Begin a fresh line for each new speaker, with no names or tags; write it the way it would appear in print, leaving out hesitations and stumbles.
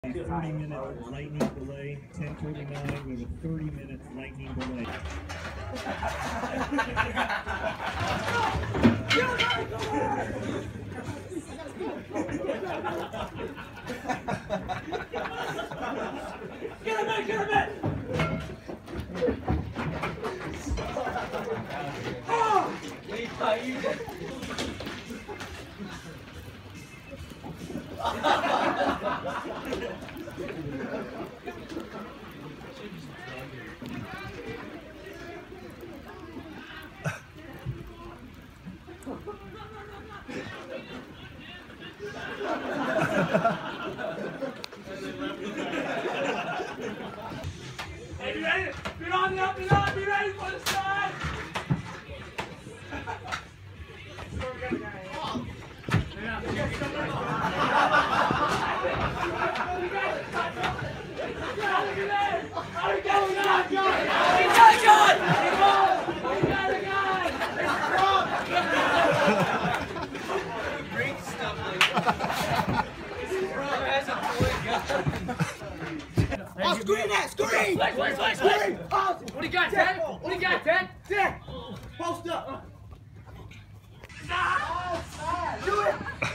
30-minute lightning delay, 10:49 with a 30-minute lightning delay.
Get him in! Get him in! Hey, be ready? Be on the up and up! Be ready for the side!
Oh, screen that! Screen!
Flex! What do you got, Ted? What do you got, Ted?
Post up!
Do it!